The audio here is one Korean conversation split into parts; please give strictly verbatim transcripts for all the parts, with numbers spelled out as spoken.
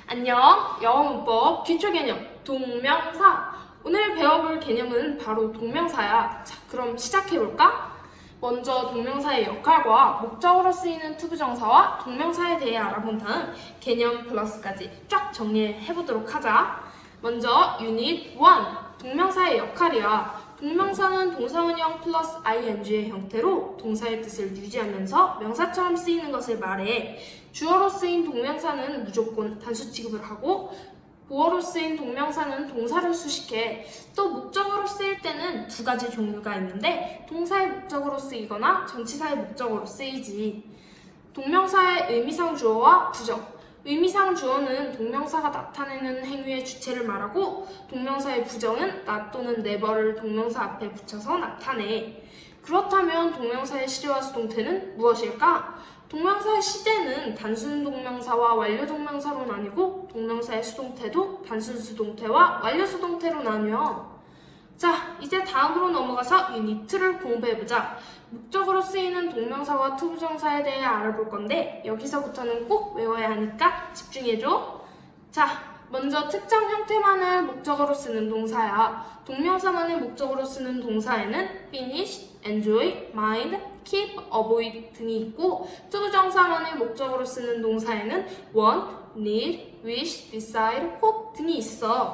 안녕! 영어 문법 기초 개념 동명사. 오늘 배워볼 개념은 바로 동명사야. 자, 그럼 시작해볼까? 먼저 동명사의 역할과 목적으로 쓰이는 투부정사와 동명사에 대해 알아본 다음 개념 플러스까지 쫙 정리해보도록 하자. 먼저 유닛 일, 동명사의 역할이야. 동명사는 동사원형 플러스 아이엔지의 형태로 동사의 뜻을 유지하면서 명사처럼 쓰이는 것을 말해. 주어로 쓰인 동명사는 무조건 단수 취급을 하고, 보어로 쓰인 동명사는 동사를 수식해. 또 목적으로 쓰일 때는 두 가지 종류가 있는데, 동사의 목적으로 쓰이거나 전치사의 목적으로 쓰이지. 동명사의 의미상 주어와 부적. 의미상 주어는 동명사가 나타내는 행위의 주체를 말하고, 동명사의 부정은 나 또는 네버를 동명사 앞에 붙여서 나타내. 그렇다면 동명사의 시제와 수동태는 무엇일까? 동명사의 시제는 단순 동명사와 완료 동명사로 나뉘고, 동명사의 수동태도 단순 수동태와 완료 수동태로 나뉘어. 자, 이제 다음으로 넘어가서 유닛 이를 공부해보자. 목적으로 쓰이는 동명사와 투부정사에 대해 알아볼 건데, 여기서부터는 꼭 외워야 하니까 집중해줘. 자, 먼저 특정 형태만을 목적으로 쓰는 동사야. 동명사만을 목적으로 쓰는 동사에는 finish, enjoy, mind, keep, avoid 등이 있고, 투부정사만을 목적으로 쓰는 동사에는 want, need, wish, decide, hope 등이 있어.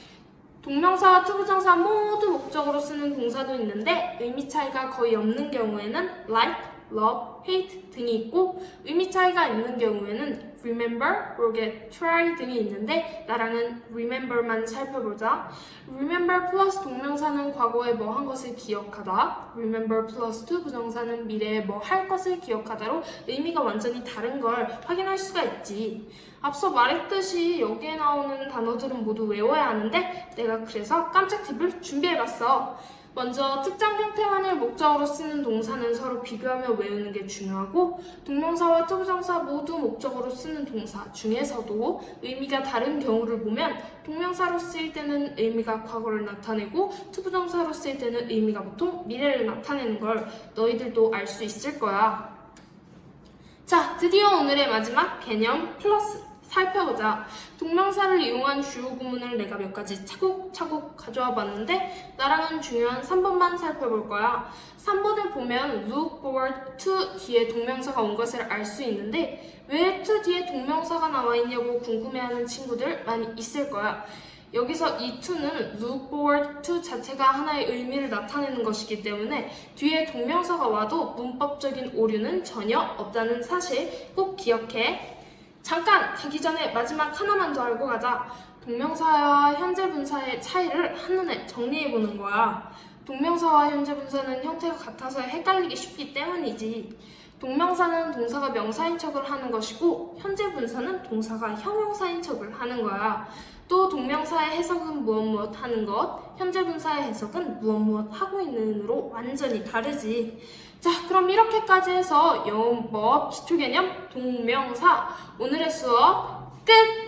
동명사와 투부정사 모두 목적으로 쓰는 동사도 있는데, 의미 차이가 거의 없는 경우에는 like, love, hate 등이 있고, 의미 차이가 있는 경우에는 remember, forget, try 등이 있는데, 나랑은 remember만 살펴보자. remember 플러스 동명사는 과거에 뭐 한 것을 기억하다, remember 플러스 투부정사는 미래에 뭐 할 것을 기억하다로 의미가 완전히 다른 걸 확인할 수가 있지. 앞서 말했듯이 여기에 나오는 단어들은 모두 외워야 하는데, 내가 그래서 깜짝 팁을 준비해봤어. 먼저 특정 형태만을 목적으로 쓰는 동사는 서로 비교하며 외우는 게 중요하고, 동명사와 투부정사 모두 목적으로 쓰는 동사 중에서도 의미가 다른 경우를 보면 동명사로 쓰일 때는 의미가 과거를 나타내고, 투부정사로 쓰일 때는 의미가 보통 미래를 나타내는 걸 너희들도 알 수 있을 거야. 자, 드디어 오늘의 마지막 개념 플러스 살펴보자. 동명사를 이용한 주요 구문을 내가 몇 가지 차곡차곡 가져와 봤는데, 나랑은 중요한 삼 번만 살펴볼 거야. 삼 번을 보면 look forward to 뒤에 동명사가 온 것을 알 수 있는데, 왜 to 뒤에 동명사가 나와 있냐고 궁금해하는 친구들 많이 있을 거야. 여기서 이 to는 look forward to 자체가 하나의 의미를 나타내는 것이기 때문에 뒤에 동명사가 와도 문법적인 오류는 전혀 없다는 사실 꼭 기억해. 잠깐 가기 전에 마지막 하나만 더 알고 가자. 동명사와 현재 분사의 차이를 한눈에 정리해보는 거야. 동명사와 현재 분사는 형태가 같아서 헷갈리기 쉽기 때문이지. 동명사는 동사가 명사인 척을 하는 것이고, 현재 분사는 동사가 형용사인 척을 하는 거야. 또 동명사의 해석은 무엇 무엇 하는 것, 현재 분사의 해석은 무엇 무엇 하고 있는으로 완전히 다르지. 자, 그럼 이렇게까지 해서 영어 문법 기초 개념 동명사 오늘의 수업 끝!